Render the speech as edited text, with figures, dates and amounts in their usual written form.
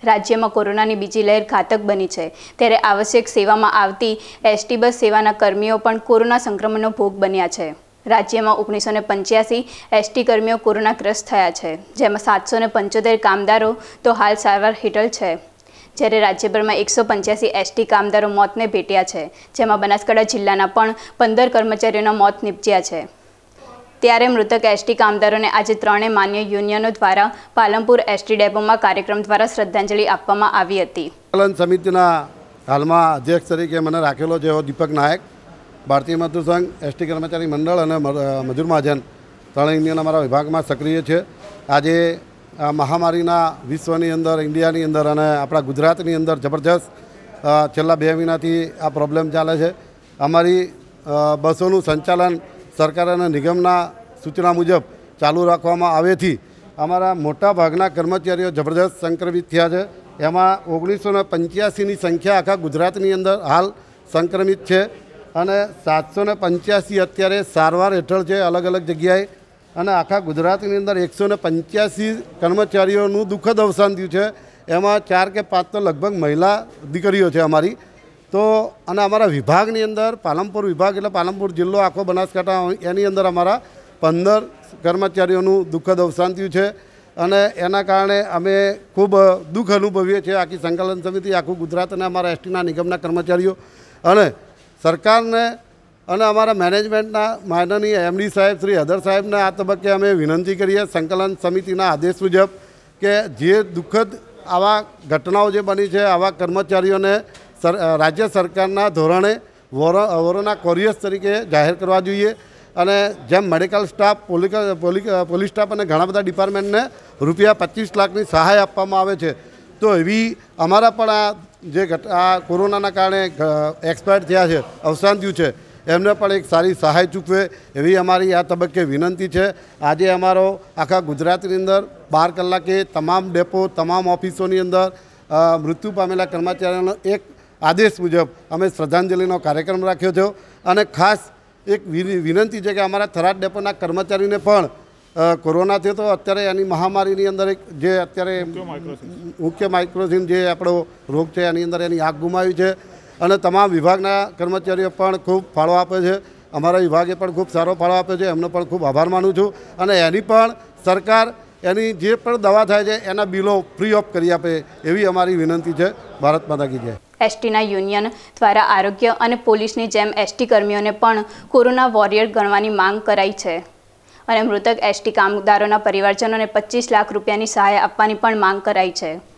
રાજ્યમાં કોરોનાની બીજી લહેર ઘાતક બની છે ત્યારે આવશ્યક સેવામાં આવતી એસ.ટ બસ સેવાના કર્મીઓ પણ કોરોના સંક્રમણનો ભોગ બન્યા છે। રાજ્યમાં 1985 એસ.ટ કર્મીઓ કોરોનાગ્રસ્ત થયા છે, જેમાં 775 કામદારો તો હાલ સારવાર હેઠળ છે, જ્યારે રાજ્યભરમાં 185 એસ.ટ કામદારો મોતને ભેટ્યા છે, જેમાં બનાસકાંઠા જિલ્લાના પણ 15 કર્મચારીઓના મોત નિપજ્યા છે। ત્યારે મૃતક એસ.ટ કામદારોને આજે ત્રણેય માન્ય યુનિયનો દ્વારા પાલનપુર એસ.ટ ડેપોમાં કાર્યક્રમ દ્વારા શ્રદ્ધાંજલિ આપવામાં આવી હતી। સંકલન સમિતિના હાલમાં અધ્યક્ષ તરીકે મને રાખેલો છે દીપક નાયક, ભારતીય મજદૂર સંઘ, એસ.ટ કર્મચારી મંડળ અને મજૂર મહાજન ત્રણેય યુનિયન અમારા વિભાગમાં સક્રિય છે। આજે આ મહામારીના વિશ્વની અંદર, ઇન્ડિયાની અંદર અને આપણા ગુજરાતની અંદર જબરજસ્ત છેલ્લા 2 મહિનાથી આ પ્રોબ્લેમ ચાલે છે। અમારી બસોનું સંચાલન સરકાર અને નિગમના સૂચના મુજબ ચાલુ રાખવામાં આવેથી અમારા મોટા ભાગના કર્મચારીઓ જબરજસ્ત સંક્રમિત થયા છે। એમાં 1985ની સંખ્યા આખા ગુજરાતની અંદર હાલ સંક્રમિત છે અને 785 અત્યારે સારવાર હેઠળ છે અલગ અલગ જગ્યાએ, અને આખા ગુજરાતની અંદર 185 કર્મચારીઓનું દુઃખદ અવસાન થયું છે। એમાં 4 કે 5 તો લગભગ મહિલા દીકરીઓ છે અમારી। તો અને અમારા વિભાગની અંદર પાલનપુર વિભાગ એટલે પાલનપુર જિલ્લો આખો બનાસકાંઠા, એની અંદર અમારા 15 કર્મચારીઓનું દુઃખદ અવસાન થયું છે અને એના કારણે અમે ખૂબ દુઃખ અનુભવીએ છીએ, આખી સંકલન સમિતિ, આખું ગુજરાત અને અમારા એસટીના નિગમના કર્મચારીઓ અને સરકારને અને અમારા મેનેજમેન્ટના માનનીય એમડી સાહેબ શ્રી હદર સાહેબને આ તબક્કે અમે વિનંતી કરીએ સંકલન સમિતિના આદેશ મુજબ કે જે દુઃખદ આવા ઘટનાઓ જે બની છે, આવા કર્મચારીઓને રાજ્ય સરકારના ધોરણે વોરોના કોરિયર્સ તરીકે જાહેર કરવા જોઈએ અને જેમ મેડિકલ સ્ટાફ, પોલીસ સ્ટાફ અને ઘણા બધા ડિપાર્ટમેન્ટને રૂપિયા 25 લાખની સહાય આપવામાં આવે છે, તો એવી અમારા પણ આ જે આ કોરોનાના કારણે એક્સપાયર થયા છે, અવસાન થયું છે, એમને પણ એક સારી સહાય ચૂકવે એવી અમારી આ તબક્કે વિનંતી છે। આજે અમારો આખા ગુજરાતની અંદર 12 કલાકે તમામ ડેપો, તમામ ઓફિસોની અંદર મૃત્યુ પામેલા કર્મચારીઓનો એક આદેશ મુજબ અમે શ્રદ્ધાંજલિનો કાર્યક્રમ રાખ્યો છે અને ખાસ એક વિનંતી છે કે અમારા થરાદ ડેપોના કર્મચારીને પણ કોરોના થયો તો અત્યારે એની મહામારીની અંદર એક જે અત્યારે મુખ્ય માઇક્રોસીન જે આપણો રોગ છે એની અંદર એની આંખ ગુમાવી છે અને તમામ વિભાગના કર્મચારીઓ પણ ખૂબ ફાળો આપે છે। અમારા વિભાગે પણ ખૂબ સારો ફાળો આપ્યો છે, એમનો પણ ખૂબ આભાર માનું છું અને એની પણ સરકાર એની જે પણ દવા થાય છે એના બિલો ફ્રી ઓફ કરી આપે એવી અમારી વિનંતી છે। ભારત માતા કી જય। એસટીના યુનિયન દ્વારા આરોગ્ય અને પોલીસની જેમ એસટ કર્મીઓને પણ કોરોના વોરિયર ગણવાની માંગ કરાઈ છે અને મૃતક એસટ કામદારોના પરિવારજનોને 25 લાખ રૂપિયાની સહાય આપવાની પણ માંગ કરાઈ છે।